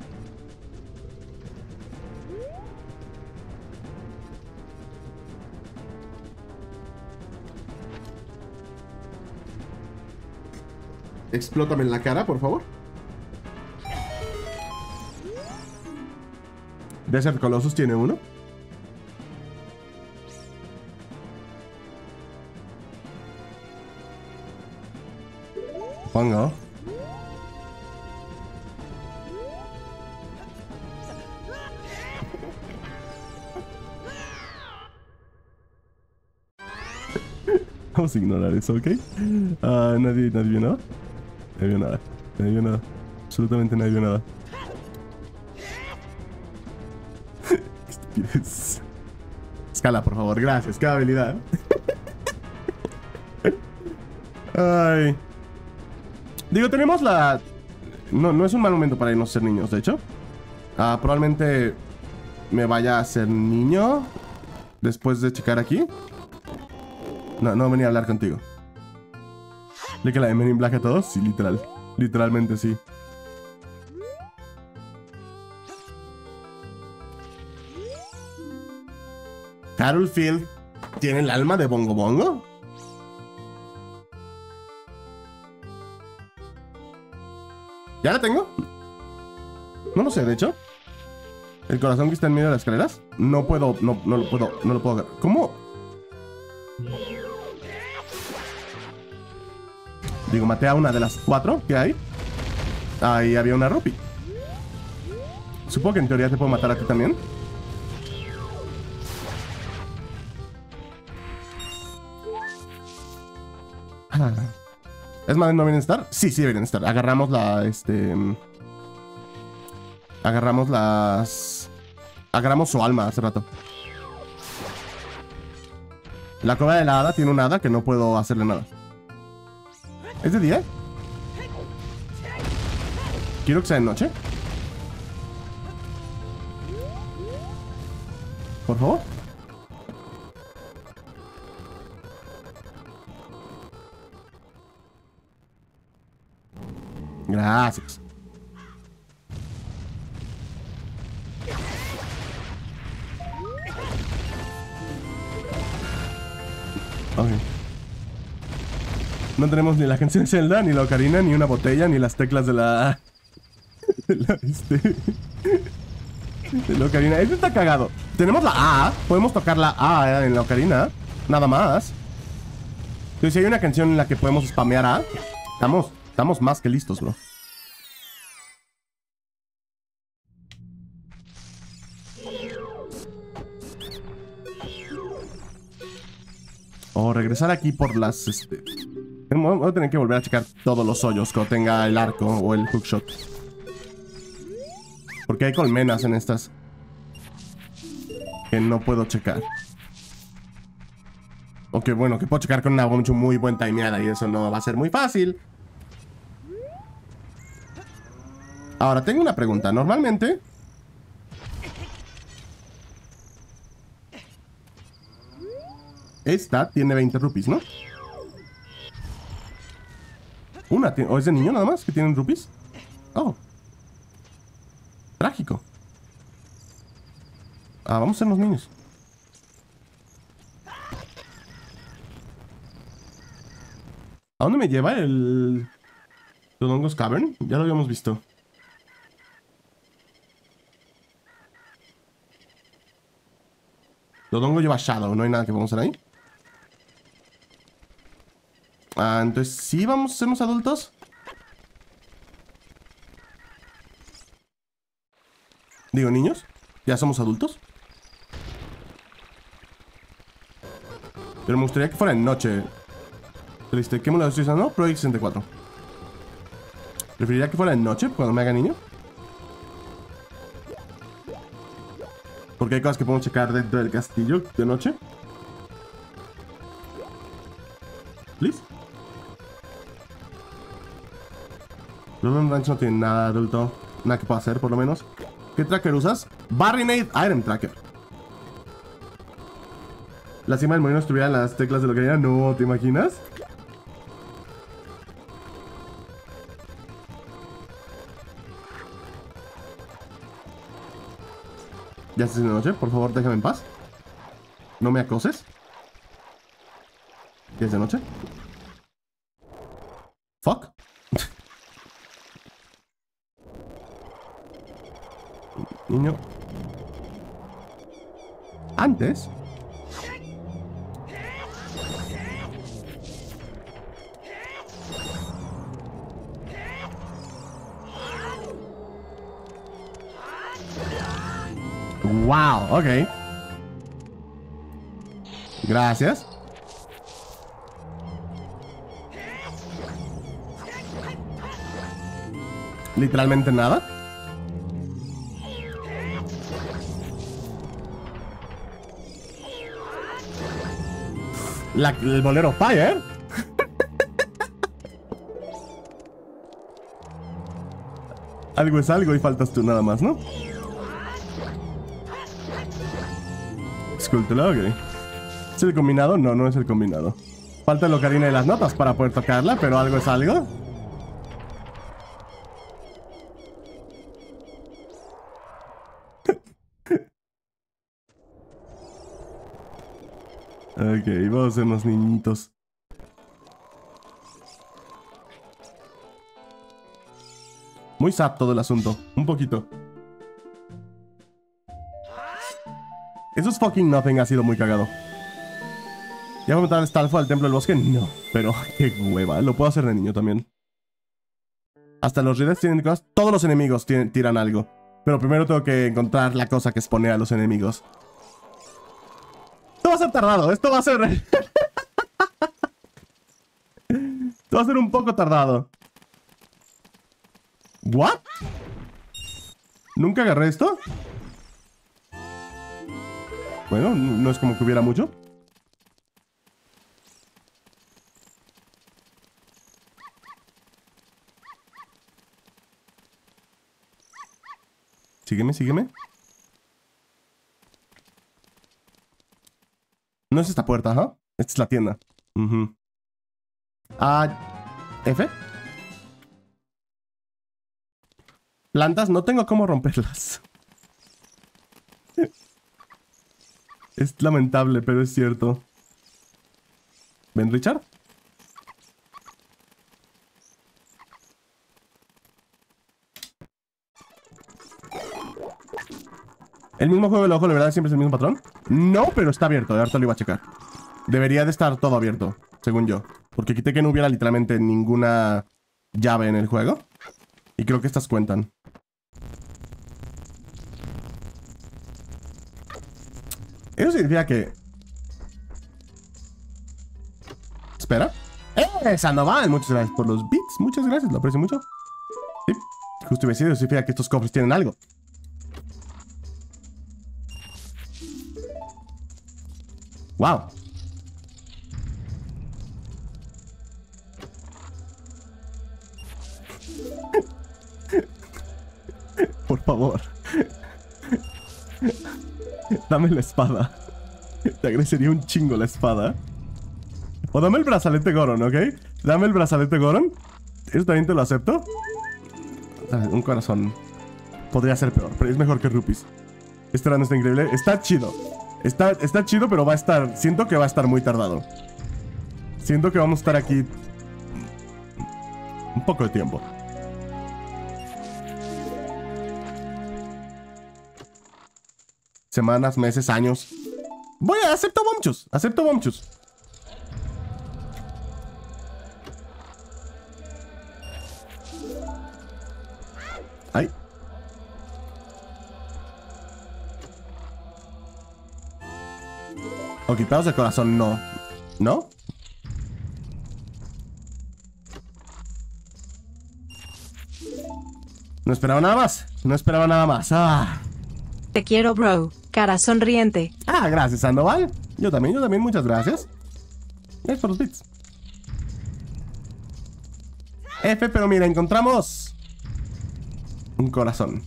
Explótame en la cara, por favor. Desert Colossus tiene uno. Pongo. Vamos a ignorar eso, ¿ok? Uh, nadie, nadie vio nada. Nadie vio nada. Nadie vio nada. Absolutamente nadie vio nada. Qué estupidez. Escala, por favor. Gracias. Cada habilidad. Ay. Digo, tenemos la... No, no es un mal momento para irnos a ser niños, de hecho. Uh, probablemente me vaya a ser niño después de checar aquí. No, no venía a hablar contigo. ¿Le que la de Men in Black a todos? Sí, literal. Literalmente sí. Carol Field tiene el alma de Bongo Bongo. ¿Ya la tengo? No lo sé, de hecho. El corazón que está en medio de las escaleras. No puedo, no, no lo puedo, no lo puedo ver. ¿Cómo? Digo, maté a una de las cuatro que hay. Ahí había una rupee. Supongo que en teoría te puedo matar a ti también. Ah. ¿Es más, no vienen a estar? Sí, sí deberían estar. Agarramos la, este... Agarramos las... Agarramos su alma hace rato. La cueva de la hada tiene un hada que no puedo hacerle nada. ¿Es de día? Quiero que sea de noche. Por favor. Gracias. Ok. No tenemos ni la canción de Zelda, ni la ocarina, ni una botella, ni las teclas de la... de la, este... de la ocarina. Esto está cagado. Tenemos la A. Podemos tocar la A en la ocarina. Nada más. Entonces, si hay una canción en la que podemos spamear A, estamos, estamos más que listos, bro. O regresar aquí por las... Este... Voy a tener que volver a checar todos los hoyos cuando tenga el arco o el hookshot. Porque hay colmenas en estas que no puedo checar. O que bueno, que puedo checar con una mucho muy buen timeada y eso no va a ser muy fácil. Ahora, tengo una pregunta. Normalmente... Esta tiene veinte rupees, ¿no? Una, ¿o es de niño nada más que tienen rupees? Oh. Trágico. Ah, vamos a ser los niños. ¿A dónde me lleva el... Dodongo's Cavern? Ya lo habíamos visto. Dodongo lleva Shadow, no hay nada que podamos hacer ahí. Ah, entonces, ¿sí vamos a sernos adultos? Digo, niños. ¿Ya somos adultos? Pero me gustaría que fuera en noche. ¿Qué emulador estoy usando? Pro X sesenta y cuatro. Preferiría que fuera en noche cuando me haga niño. Porque hay cosas que podemos checar dentro del castillo de noche. Please. Lulon Ranch no tiene nada adulto. Nada que pueda hacer, por lo menos. ¿Qué tracker usas? Barrinade Item Tracker. La cima del molino estuviera en las teclas de lo que era. No, ¿te imaginas? Ya es de noche, por favor déjame en paz. No me acoses. Ya es de noche. Fuck. Niño. Antes. Wow, ok. Gracias. Literalmente nada. La, el bolero Fire. Algo es algo y faltas tú nada más, ¿no? Escúltula, ok. ¿Es el combinado? No, no es el combinado. Falta el ocarina y las notas para poder tocarla, pero algo es algo. Ok, vamos a ser unos niñitos. Muy sad todo el asunto. Un poquito. Esos fucking nothing ha sido muy cagado. ¿Ya voy a montar el Stalfo al templo del bosque? No. Pero qué hueva. Lo puedo hacer de niño también. Hasta los Readers tienen cosas. Todos los enemigos tienen, tiran algo. Pero primero tengo que encontrar la cosa que expone a los enemigos. Esto va a ser tardado. Esto va a ser... Esto va a ser un poco tardado. ¿What? ¿Nunca agarré esto? Bueno, no es como que hubiera mucho. Sígueme, sígueme. No es esta puerta, ¿ah? ¿eh? Esta es la tienda. Uh-huh. Ah, F. Plantas, no tengo cómo romperlas. Es lamentable, pero es cierto. ¿Ven, Richard? ¿El mismo juego del ojo, de verdad, siempre es el mismo patrón? No, pero está abierto. Ahorita lo iba a checar. Debería de estar todo abierto, según yo. Porque quité que no hubiera literalmente ninguna llave en el juego. Y creo que estas cuentan. Eso significa que... Espera. ¡Eh! Sandoval, muchas gracias por los bits. Muchas gracias, lo aprecio mucho. Sí, justo iba a decir, eso significa que estos cofres tienen algo. ¡Wow! Por favor. Dame la espada. Te agradecería un chingo la espada. O dame el brazalete Goron, ¿ok? Dame el brazalete Goron. Eso también te lo acepto. Un corazón. Podría ser peor, pero es mejor que Rupees. Este run está increíble. Está chido. Está, está chido, pero va a estar... Siento que va a estar muy tardado. Siento que vamos a estar aquí... un poco de tiempo. Semanas, meses, años. Voy a... Acepto Bombchus. Acepto Bombchus. Ay. O quitados de corazón, no. ¿No? No esperaba nada más. No esperaba nada más. Ah. Te quiero, bro. Cara sonriente. Ah, gracias, Sandoval. Yo también, yo también. Muchas gracias. Gracias por los bits. F, pero mira, encontramos... un corazón.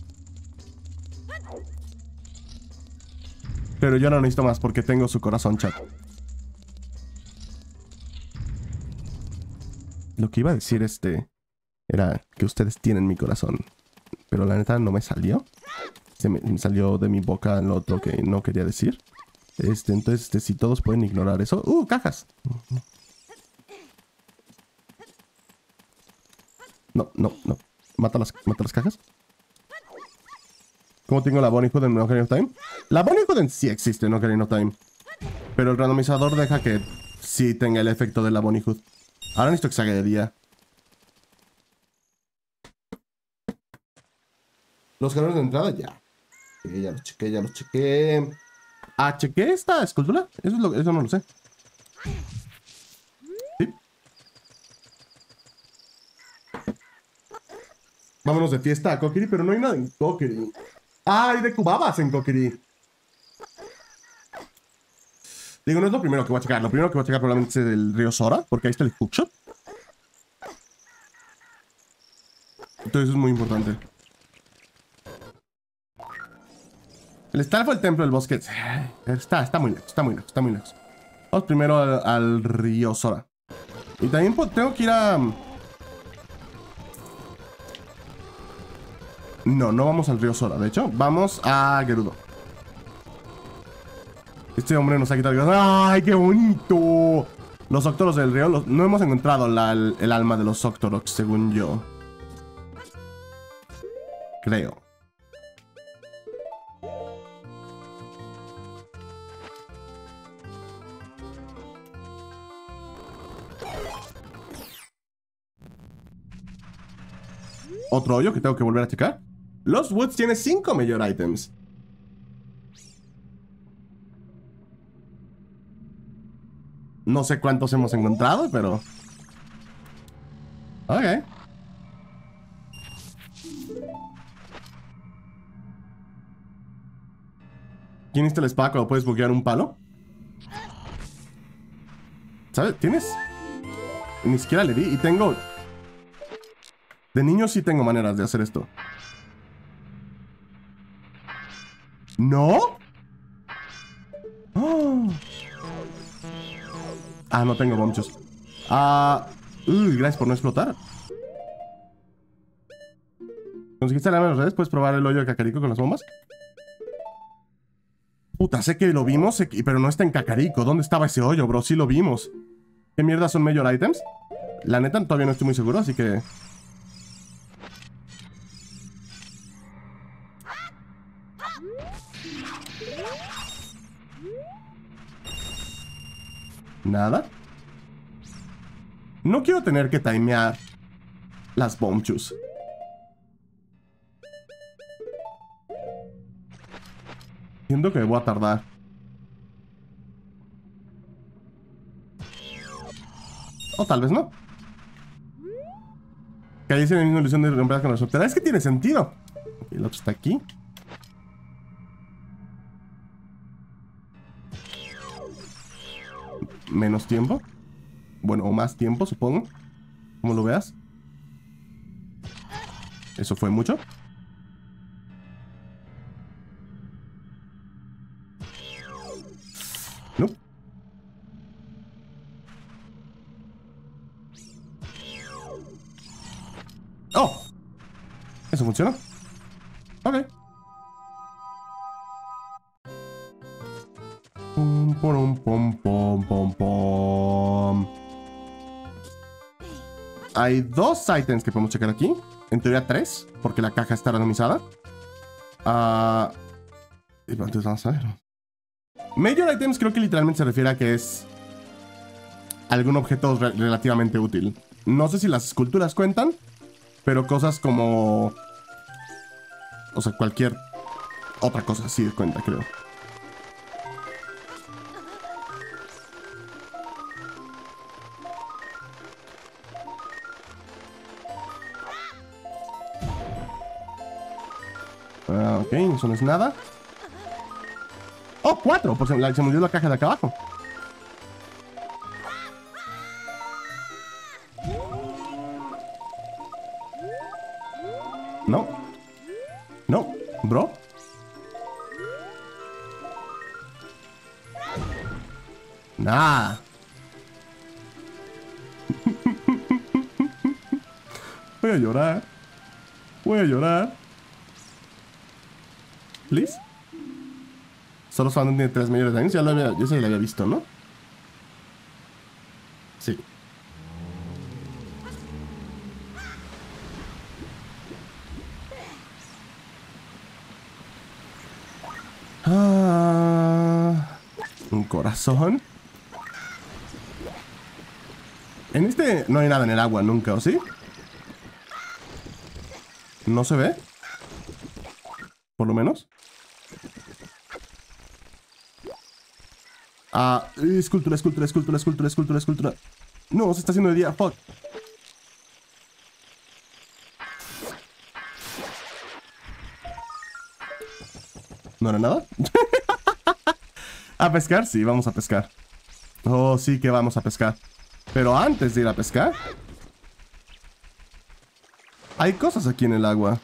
Pero yo no necesito más porque tengo su corazón, chat. Lo que iba a decir este... era que ustedes tienen mi corazón. Pero la neta no me salió. Se me, me salió de mi boca lo otro que no quería decir. Este, entonces, este, si todos pueden ignorar eso... ¡Uh, cajas! No, no, no. Mata las, mata las cajas. ¿Cómo tengo la Bunny Hood en Ocarina of Time? La Bunny Hood en sí existe en Ocarina of Time. Pero el randomizador deja que sí tenga el efecto de la Bunny Hood. Ahora necesito que se haga de día. Los calores de entrada, ya. Okay, ya los chequé, ya los chequé. Ah, chequé esta escultura. Eso, es lo, eso no lo sé. Sí. Vámonos de fiesta a Kokiri, pero no hay nada en Kokiri. Ah, hay de cubabas en Kokiri. Digo, no es lo primero que voy a checar. Lo primero que voy a checar probablemente es el río Sora, porque ahí está el hookshot. Entonces eso es muy importante. El Stalfo del templo del bosque. Está, está muy lejos, está muy lejos, está muy lejos. Vamos primero al, al río Sora. Y también tengo que ir a... No, no vamos al río Sora, de hecho. Vamos a Gerudo. Este hombre nos ha quitado... ¡Ay, qué bonito! Los Octoros del río. Los... No hemos encontrado la, el, el alma de los Octoroks, según yo. Creo. Otro hoyo que tengo que volver a checar. Lost Woods tiene cinco Major Items. No sé cuántos hemos encontrado, pero... Ok. ¿Quién necesita la espada cuando puedes buguear un palo? ¿Sabes? ¿Tienes? Ni siquiera le di y tengo... De niño sí tengo maneras de hacer esto. ¿No? Oh. Ah, no tengo bomchos. Ah... Uy, gracias por no explotar. ¿Conseguiste la de las redes? ¿Puedes probar el hoyo de Cacarico con las bombas? Puta, sé que lo vimos, sé que, pero no está en Cacarico. ¿Dónde estaba ese hoyo, bro? Sí lo vimos. ¿Qué mierda son Major Items? La neta, todavía no estoy muy seguro, así que... Nada. No quiero tener que timear las bombchus. Siento que me voy a tardar. O tal vez no. Que ahí se la misma ilusión de reemplazar con la soltera. Es que tiene sentido. El otro está aquí. Menos tiempo. Bueno, o más tiempo, supongo. Como lo veas. Eso fue mucho. No. Oh. Eso funciona. Ok. Pum, pum, pum, pum, pum, pum. Hay dos items que podemos checar aquí. En teoría tres, porque la caja está randomizada. Ah, uh, entonces vamos a ver. Major items creo que literalmente se refiere a que es algún objeto re relativamente útil. No sé si las esculturas cuentan, pero cosas como... O sea, cualquier otra cosa sí cuenta, creo. Uh, ok, eso no es nada. Oh, cuatro, por se, se me olvidó la caja de acá abajo. No. No, bro. Nada. Voy a llorar. Voy a llorar. Please. Solo Fandom tiene tres millones de años. Ya lo había, yo se lo había visto, ¿no? Sí. Ah, un corazón. En este no hay nada en el agua nunca, ¿o sí? ¿No se ve? Por lo menos. Ah, escultura, escultura, escultura, escultura, escultura, escultura. No, se está haciendo de día. Fuck. ¿No era nada? ¿A pescar? Sí, vamos a pescar. Oh, sí que vamos a pescar. Pero antes de ir a pescar, hay cosas aquí en el agua.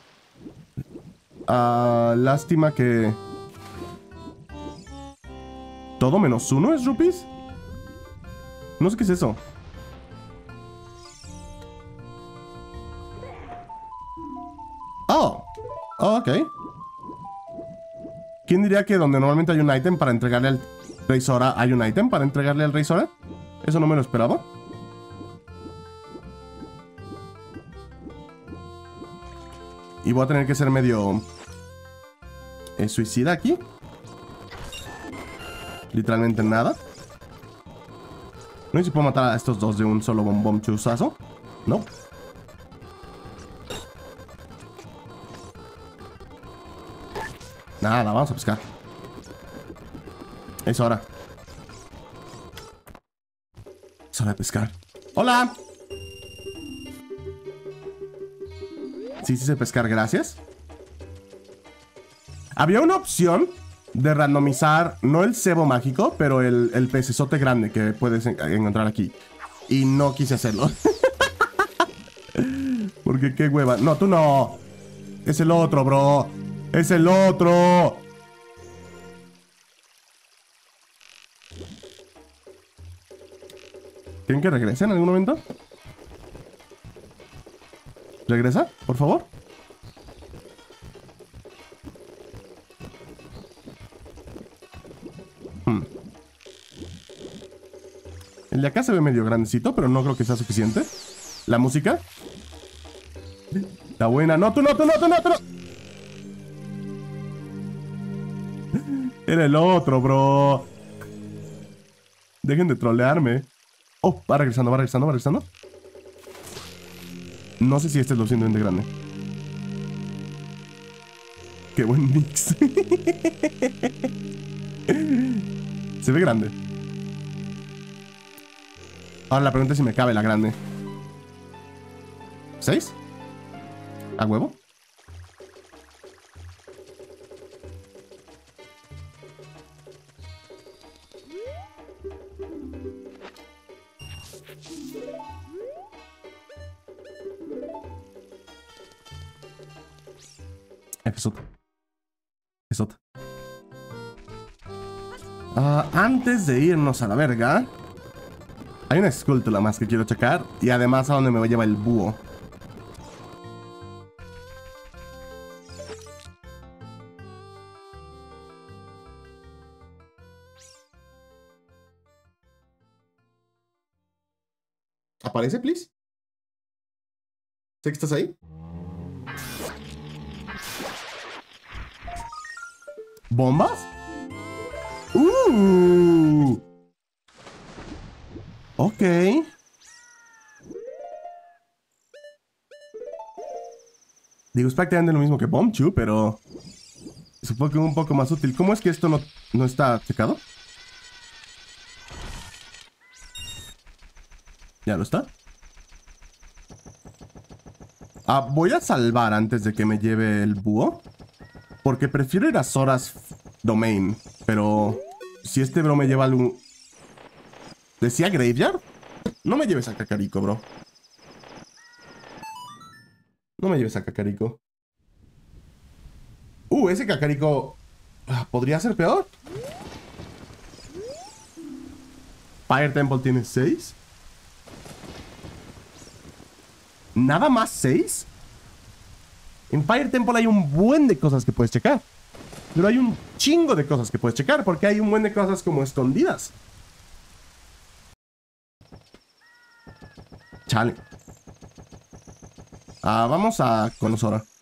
Ah, lástima que... ¿Todo menos uno es rupees? No sé qué es eso. Oh, oh, ok. ¿Quién diría que donde normalmente hay un ítem para entregarle al Rey Sora, hay un ítem para entregarle al Rey Sora? Eso no me lo esperaba. Y voy a tener que ser medio... Eh, suicida aquí. Literalmente nada. No sé si puedo matar a estos dos de un solo bombón chuzazo. No. Nada, vamos a pescar. Es hora. Es hora de pescar. ¡Hola! Sí, sí sé pescar, gracias. Había una opción de randomizar, no el cebo mágico, pero el, el pecesote grande que puedes en encontrar aquí. Y no quise hacerlo. Porque qué hueva. No, tú no. Es el otro, bro. Es el otro. ¿Quieren que regrese en algún momento? ¿Regresa? Por favor. Hmm. El de acá se ve medio grandecito, pero no creo que sea suficiente. La música está buena. No, tú no, tú no, tú no, tú no. Era el otro, bro. Dejen de trolearme. Oh, va regresando, va regresando, va regresando. No sé si este es lo suficientemente grande. Qué buen mix. Se ve grande. Ahora la pregunta es si me cabe la grande. ¿Seis? ¿A huevo? Episode. Episode. Uh, antes de irnos a la verga, hay una escultura más que quiero checar. Y además a donde me lleva el búho. ¿Aparece, please? ¿Sé que estás ahí? ¿Bombas? Uh. Ok. Digo, es prácticamente lo mismo que Bombchu, pero supongo que un poco más útil. ¿Cómo es que esto no, no está checado? ¿Ya lo está? Ah, voy a salvar antes de que me lleve el búho. Porque prefiero ir a Zora's Domain. Pero si este bro me lleva algún... ¿Decía Graveyard? No me lleves a Kakariko, bro. No me lleves a Kakariko. Uh, ese Kakariko... ¿podría ser peor? Fire Temple tiene seis. ¿Nada más seis? En Fire Temple hay un buen de cosas que puedes checar. Pero hay un chingo de cosas que puedes checar. Porque hay un buen de cosas como escondidas. Chale. Ah, vamos a con Zora.